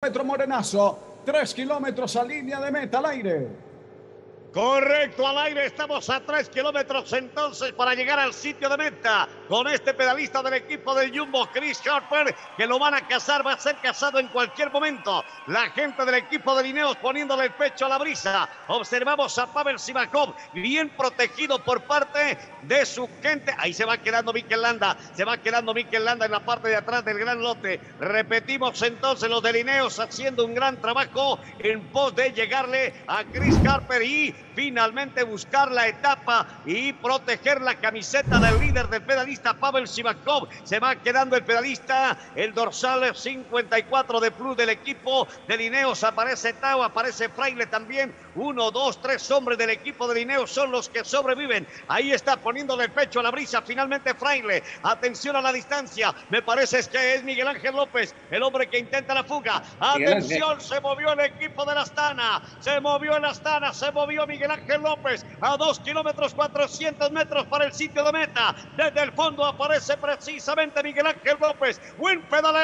cronómetro Morenazo. 3 kilómetros a línea de meta al aire. Correcto, al aire, estamos a 3 kilómetros entonces para llegar al sitio de meta con este pedalista del equipo del Jumbo, Chris Harper, que lo van a cazar, va a ser cazado en cualquier momento. La gente del equipo de Ineos poniéndole el pecho a la brisa. Observamos a Pavel Sivakov bien protegido por parte de su gente. Ahí se va quedando Mikel Landa, en la parte de atrás del gran lote. Repetimos entonces los de Ineos haciendo un gran trabajo en pos de llegarle a Chris Harper y finalmente buscar la etapa y proteger la camiseta del líder del pedalista Pavel Sivakov. Se va quedando el pedalista, el dorsal 54 de plus del equipo de Ineos. Aparece Tao, aparece Fraile también. 1, 2, 3 hombres del equipo de Ineos son los que sobreviven. Ahí está poniéndole el pecho a la brisa finalmente Fraile. Atención a la distancia, me parece que es Miguel Ángel López, el hombre que intenta la fuga. Atención, se movió el equipo de la Astana, se movió Miguel Ángel López a 2 kilómetros 400 metros para el sitio de meta. Desde el fondo aparece precisamente Miguel Ángel López. Buen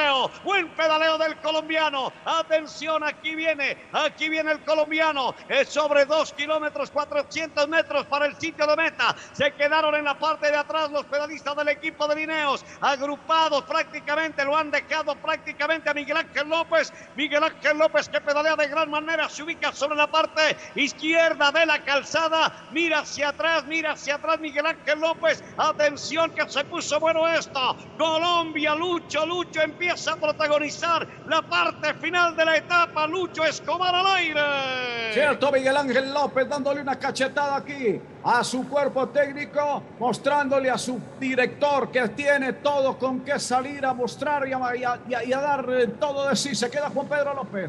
pedaleo del colombiano. Atención, aquí viene el colombiano. Es sobre 2 kilómetros 400 metros para el sitio de meta. Se quedaron en la parte de atrás los pedalistas del equipo de Ineos, agrupados prácticamente, lo han dejado prácticamente a Miguel Ángel López. Miguel Ángel López, que pedalea de gran manera, se ubica sobre la parte izquierda de la calzada, mira hacia atrás Miguel Ángel López. Atención que se puso bueno esto. Colombia, Lucho empieza a protagonizar la parte final de la etapa. Lucho Escobar al aire. Cierto, Miguel Ángel López dándole una cachetada aquí a su cuerpo técnico, mostrándole a su director que tiene todo con qué salir a mostrar y a dar todo de sí. Se queda Juan Pedro López,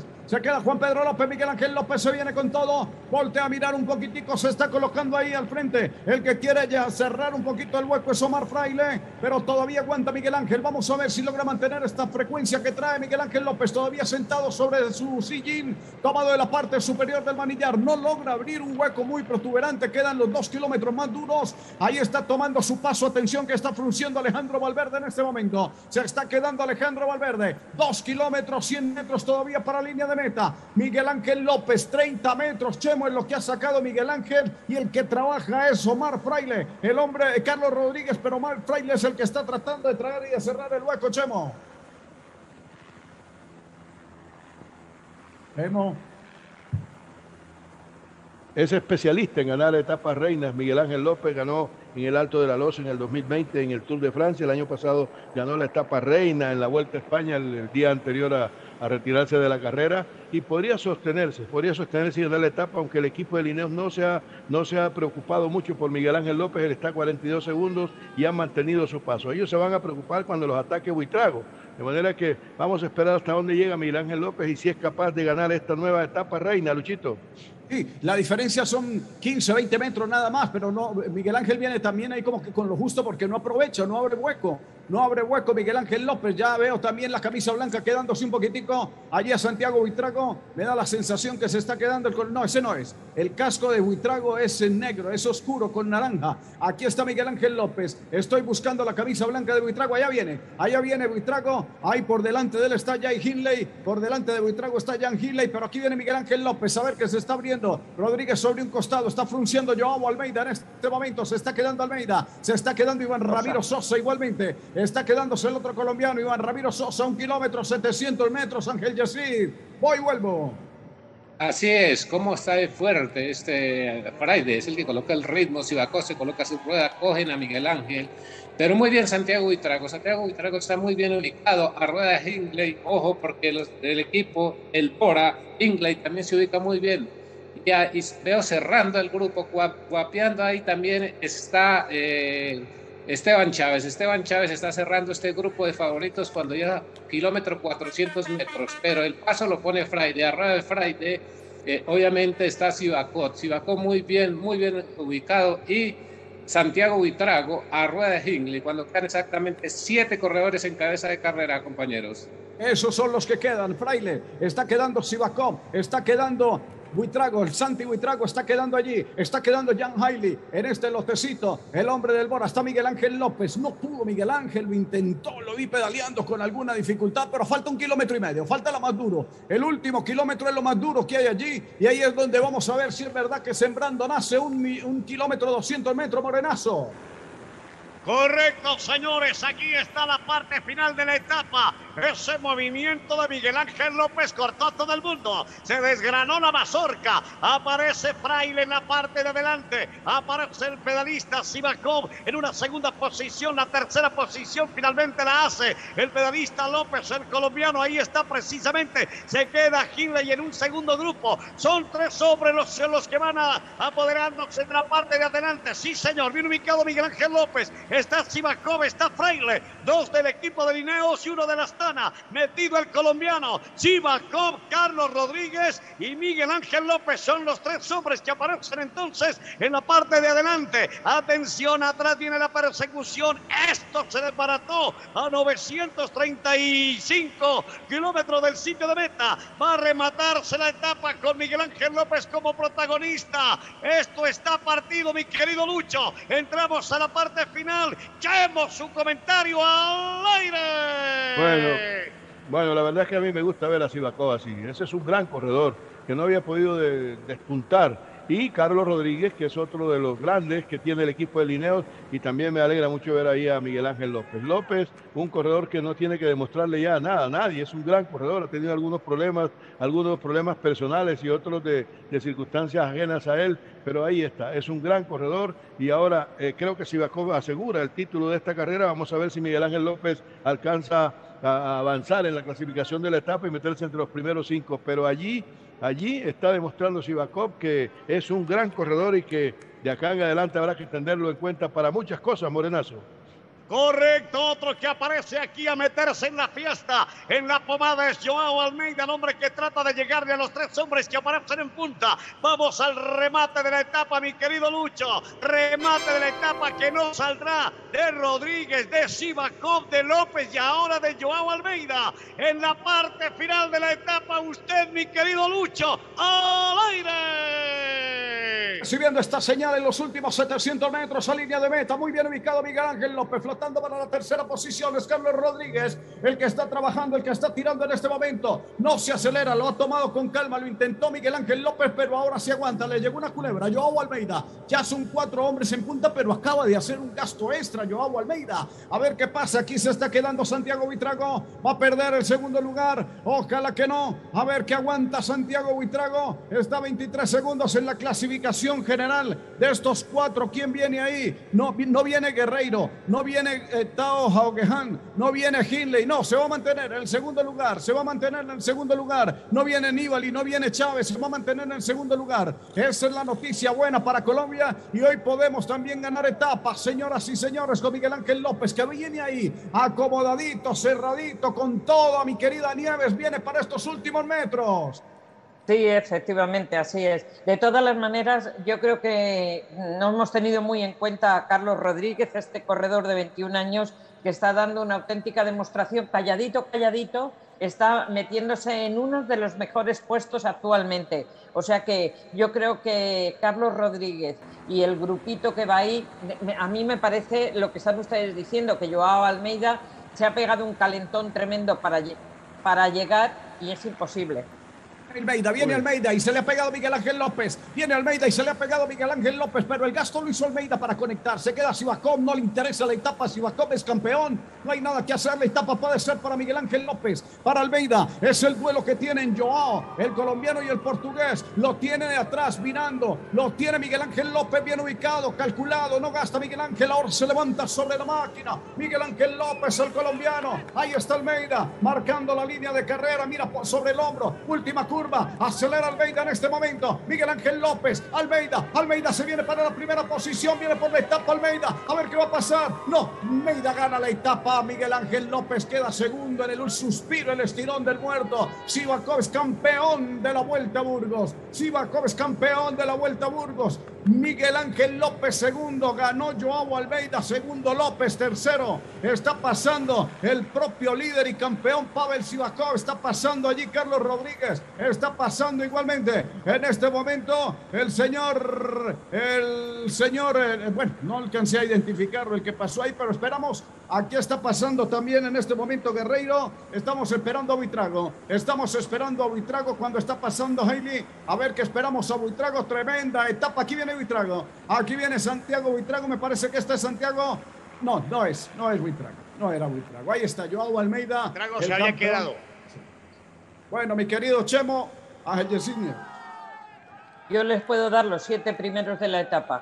Miguel Ángel López se viene con todo, voltea a mirar un poquitico, se está colocando ahí al frente. El que quiere ya cerrar un poquito el hueco es Omar Fraile, pero todavía aguanta Miguel Ángel. Vamos a ver si logra mantener esta frecuencia que trae Miguel Ángel López, todavía sentado sobre su sillín, tomado de la parte superior del manillar. No logra abrir un hueco muy protuberante, quedan los 2 kilómetros más duros. Ahí está tomando su paso, atención que está frunciendo Alejandro Valverde en este momento. Se está quedando Alejandro Valverde, 2 kilómetros, 100 metros todavía para línea de meta. Miguel Ángel López, 30 metros, Chemo, es lo que ha sacado Miguel Ángel, y el que trabaja es Omar Fraile, el hombre Carlos Rodríguez, pero Omar Fraile es el que está tratando de traer y de cerrar el hueco, Chemo. Es especialista en ganar etapas reinas. Miguel Ángel López ganó en el Alto de la Loza en el 2020 en el Tour de Francia. El año pasado ganó la etapa reina en la Vuelta a España el día anterior a retirarse de la carrera, y podría sostenerse y ganar la etapa, aunque el equipo de Ineos no se ha preocupado mucho por Miguel Ángel López. Él está a 42 segundos y ha mantenido su paso. Ellos se van a preocupar cuando los ataque Buitrago, de manera que vamos a esperar hasta dónde llega Miguel Ángel López y si es capaz de ganar esta nueva etapa reina, Luchito. Sí, la diferencia son 15, 20 metros nada más, pero no, Miguel Ángel viene también ahí como que con lo justo porque no aprovecha, no abre hueco Miguel Ángel López. Ya veo también la camisa blanca quedándose un poquitico allí a Santiago Buitrago. Me da la sensación que se está quedando no, ese no es. El casco de Buitrago es en negro, es oscuro con naranja. Aquí está Miguel Ángel López. Estoy buscando la camisa blanca de Buitrago. Allá viene Buitrago. Ahí por delante de él está Jan Hindley. Por delante de Buitrago está Jan Hindley, pero aquí viene Miguel Ángel López. A ver que se está abriendo Rodríguez sobre un costado, está frunciendo Joao Almeida en este momento, se está quedando Almeida, se está quedando Iván Ramiro Sosa igualmente, está quedándose el otro colombiano, Iván Ramiro Sosa, 1 kilómetro 700 metros, Ángel Yacir, voy y vuelvo. Así es, cómo está de fuerte este Fraile, es el que coloca el ritmo. Sivakov se coloca su rueda, cogen a Miguel Ángel, pero muy bien Santiago Buitrago está muy bien ubicado a rueda de Hindley, ojo porque los del equipo, el Bora, Hindley también se ubica muy bien. Ya, y veo cerrando el grupo, guapeando ahí también está Esteban Chávez está cerrando este grupo de favoritos cuando ya kilómetro 400 metros, pero el paso lo pone Fraile, arriba de Fraile obviamente está Sivakov muy bien ubicado, y Santiago Buitrago a rueda de Hindley, cuando quedan exactamente 7 corredores en cabeza de carrera, compañeros. Esos son los que quedan. Fraile, está quedando Sivakov, está quedando Buitrago, el Santi Buitrago está quedando allí, está quedando Jan Hailey en este lotecito, el hombre del Bora, está Miguel Ángel López, no pudo Miguel Ángel, lo intentó, lo vi pedaleando con alguna dificultad, pero falta 1,5 kilómetros, falta lo más duro, el último kilómetro es lo más duro que hay allí, y ahí es donde vamos a ver si es verdad que sembrando nace un kilómetro 200 metros, Morenazo. Correcto, señores, aquí está la parte final de la etapa. Ese movimiento de Miguel Ángel López cortó a todo el mundo. Se desgranó la mazorca. Aparece Fraile en la parte de adelante. Aparece el pedalista Sivakov en una segunda posición. La tercera posición finalmente la hace el pedalista López, el colombiano. Ahí está precisamente. Se queda Hindley en un segundo grupo. Son 3 hombres los que van apoderándose de la parte de adelante. Sí, señor. Bien ubicado Miguel Ángel López. Está Sivakov, está Fraile, 2 del equipo de Lineos y 1 de la Astana. Metido el colombiano, Sivakov, Carlos Rodríguez y Miguel Ángel López son los 3 hombres que aparecen entonces en la parte de adelante. Atención, atrás viene la persecución. Esto se desbarató a 935 kilómetros del sitio de meta. Va a rematarse la etapa con Miguel Ángel López como protagonista. Esto está partido, mi querido Lucho. Entramos a la parte final. Echemos su comentario al aire. Bueno, la verdad es que a mí me gusta ver a Sivakov así. Ese es un gran corredor que no había podido despuntar. Y Carlos Rodríguez, que es otro de los grandes que tiene el equipo de Lineos, y también me alegra mucho ver ahí a Miguel Ángel López. López, un corredor que no tiene que demostrarle ya nada a nadie, es un gran corredor, ha tenido algunos problemas personales y otros de circunstancias ajenas a él, pero ahí está, es un gran corredor y ahora creo que Sivakov asegura el título de esta carrera. Vamos a ver si Miguel Ángel López alcanza a avanzar en la clasificación de la etapa y meterse entre los primeros 5, pero allí está demostrando Sivakov que es un gran corredor y que de acá en adelante habrá que tenerlo en cuenta para muchas cosas, Morenazo. Correcto, otro que aparece aquí a meterse en la fiesta, en la pomada, es Joao Almeida, el hombre que trata de llegarle a los 3 hombres que aparecen en punta. Vamos al remate de la etapa, mi querido Lucho. Remate de la etapa que no saldrá de Rodríguez, de Sivakov, de López y ahora de Joao Almeida. En la parte final de la etapa, usted, mi querido Lucho, al aire. Recibiendo esta señal en los últimos 700 metros a línea de meta. Muy bien ubicado Miguel Ángel López, flotando para la tercera posición. Es Carlos Rodríguez el que está trabajando, el que está tirando en este momento. No se acelera, lo ha tomado con calma, lo intentó Miguel Ángel López, pero ahora se aguanta. Le llegó una culebra. Joao Almeida, ya son 4 hombres en punta, pero acaba de hacer un gasto extra Joao Almeida. A ver qué pasa. Aquí se está quedando Santiago Buitrago. Va a perder el segundo lugar. Ojalá que no. A ver qué aguanta Santiago Buitrago. Está 23 segundos en la clasificación general de estos 4. ¿Quién viene ahí? No viene Guerreiro, no viene Tao Haugehan, no viene Hindley, no, se va a mantener en el segundo lugar, no viene Nibali, no viene Chávez, se va a mantener en el segundo lugar. Esa es la noticia buena para Colombia y hoy podemos también ganar etapas, señoras y señores, con Miguel Ángel López, que viene ahí acomodadito, cerradito, con todo. Mi querida Nieves viene para estos últimos metros. Sí, efectivamente, así es. De todas las maneras, yo creo que no hemos tenido muy en cuenta a Carlos Rodríguez, este corredor de 21 años que está dando una auténtica demostración, calladito, está metiéndose en uno de los mejores puestos actualmente. O sea que yo creo que Carlos Rodríguez y el grupito que va ahí, a mí me parece lo que están ustedes diciendo, que Joao Almeida se ha pegado un calentón tremendo para llegar y es imposible. Almeida, viene Almeida y se le ha pegado Miguel Ángel López. Viene Almeida y se le ha pegado Miguel Ángel López, pero el gasto lo hizo Almeida para conectar. Se queda Sivakov, no le interesa la etapa. Sivakov es campeón, no hay nada que hacer. La etapa puede ser para Miguel Ángel López, para Almeida. Es el duelo que tienen Joao, el colombiano y el portugués. Lo tiene de atrás mirando, lo tiene Miguel Ángel López bien ubicado, calculado. No gasta Miguel Ángel, ahora se levanta sobre la máquina. Miguel Ángel López, el colombiano. Ahí está Almeida, marcando la línea de carrera. Mira sobre el hombro, última curva. curva, acelera Almeida en este momento, Miguel Ángel López, Almeida se viene para la primera posición, viene por la etapa Almeida, a ver qué va a pasar, no, Almeida gana la etapa, Miguel Ángel López queda segundo en el suspiro, el estirón del muerto, Sivakov es campeón de la Vuelta a Burgos, Miguel Ángel López segundo, ganó Joao Almeida, segundo López, tercero, está pasando el propio líder y campeón Pavel Sivakov, está pasando allí Carlos Rodríguez, está pasando igualmente en este momento el señor, bueno, no alcancé a identificarlo el que pasó ahí, pero esperamos, aquí está pasando también en este momento Guerreiro, estamos esperando a Buitrago cuando está pasando Hailey, a ver qué esperamos a Buitrago, tremenda etapa, aquí viene Buitrago, aquí viene Santiago Buitrago, me parece que este es Santiago, no es Buitrago, no era Buitrago, ahí está Joao Almeida. Buitrago se había quedado. Bueno, mi querido Chemo, a Yesinia. Yo les puedo dar los 7 primeros de la etapa.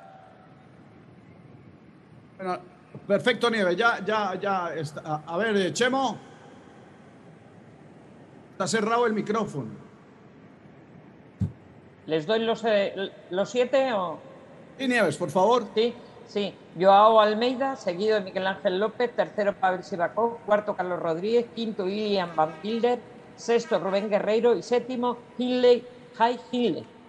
Bueno, perfecto, Nieves, ya está. A ver, Chemo, está cerrado el micrófono. ¿Les doy los 7 o...? Y Nieves, por favor. Sí. Joao Almeida, seguido de Miguel Ángel López, tercero Pavel Sivakov, cuarto Carlos Rodríguez, quinto William Van Wilder, sexto Rubén Guerreiro y séptimo Hindley.